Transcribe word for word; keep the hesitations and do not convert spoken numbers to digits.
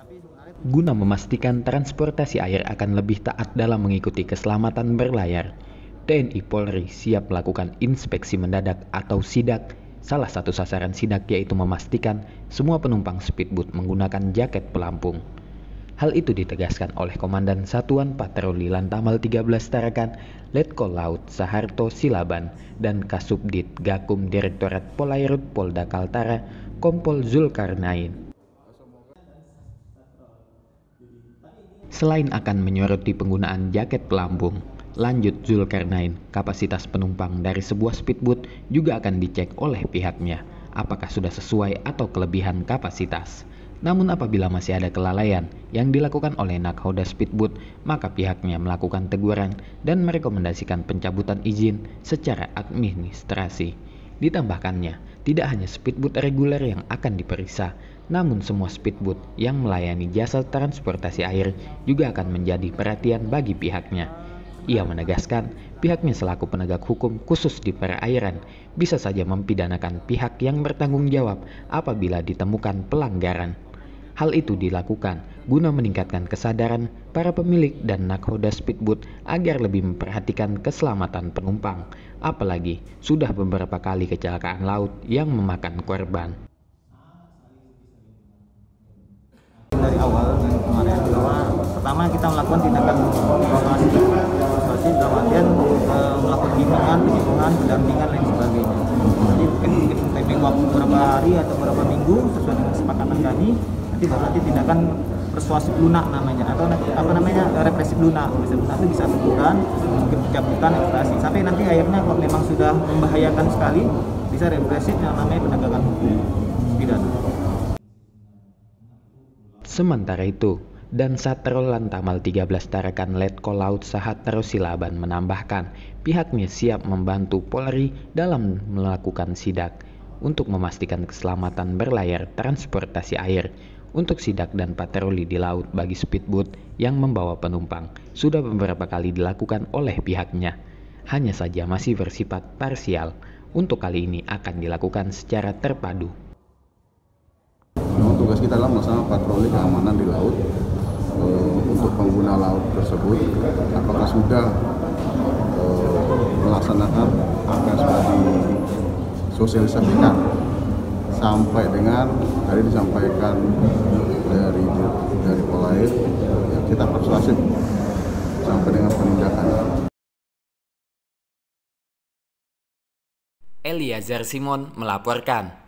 Guna memastikan transportasi air akan lebih taat dalam mengikuti keselamatan berlayar, T N I Polri siap melakukan inspeksi mendadak atau sidak. Salah satu sasaran sidak yaitu memastikan semua penumpang speedboat menggunakan jaket pelampung. Hal itu ditegaskan oleh Komandan Satuan Patroli Lantamal tiga belas Tarakan, Letkol Laut Saharto Silaban, dan Kasubdit Gakum Direktorat Polairut Polda Kaltara, Kompol Zulkarnain. Selain akan menyoroti penggunaan jaket pelampung, lanjut Zulkarnain, kapasitas penumpang dari sebuah speedboat juga akan dicek oleh pihaknya, apakah sudah sesuai atau kelebihan kapasitas. Namun apabila masih ada kelalaian yang dilakukan oleh nakhoda speedboat, maka pihaknya melakukan teguran dan merekomendasikan pencabutan izin secara administrasi. Ditambahkannya, tidak hanya speedboat reguler yang akan diperiksa, namun semua speedboat yang melayani jasa transportasi air juga akan menjadi perhatian bagi pihaknya. Ia menegaskan, pihaknya selaku penegak hukum khusus di perairan bisa saja mempidanakan pihak yang bertanggung jawab apabila ditemukan pelanggaran. Hal itu dilakukan guna meningkatkan kesadaran para pemilik dan nakhoda speedboat agar lebih memperhatikan keselamatan penumpang, apalagi sudah beberapa kali kecelakaan laut yang memakan korban. Dari awal yang kemarin bahwa pertama kita melakukan tindakan evakuasi, evakuasi dalam artian e, melakukan bimbingan, penyembuhan, pendampingan dan sebagainya. Jadi mungkin mungkin timing waktu beberapa hari atau beberapa minggu sesuai dengan kesepakatan kami. Nanti baru nanti tindakan persuasif lunak namanya atau apa namanya represif lunak. Represif lunak itu bisa teguran, mungkin pencabutan, eksplorasi. Sampai nanti akhirnya kalau memang sudah membahayakan sekali bisa represif yang namanya penegakan hukum pidana. Sementara itu, dan Satrol Lantamal tiga belas Tarakan Letkol Laut Saharto Silaban menambahkan pihaknya siap membantu Polri dalam melakukan sidak untuk memastikan keselamatan berlayar transportasi air. Untuk sidak dan patroli di laut bagi speedboat yang membawa penumpang sudah beberapa kali dilakukan oleh pihaknya. Hanya saja masih bersifat parsial. Untuk kali ini akan dilakukan secara terpadu. Memang tugas kita adalah melaksanakan patroli keamanan di laut e, untuk pengguna laut tersebut. Apakah sudah e, melaksanakan apa yang sudah disosialisasikan sampai dengan tadi disampaikan dari dari Polair, ya kita persuasif sampai dengan penindakan. Eliazar Simon melaporkan.